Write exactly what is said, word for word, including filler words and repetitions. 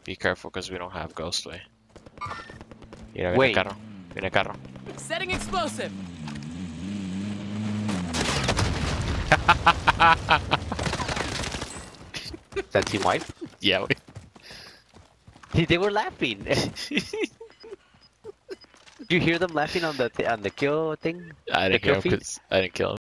Be careful because we don't have Ghostway. Mira, viene Wait. el carro. Viene el carro. Setting explosive. Is that team wipe? Yeah, we... See, they were laughing. Did you hear them laughing on the on the kill thing? I didn't The kill kill him feed? because I didn't kill him.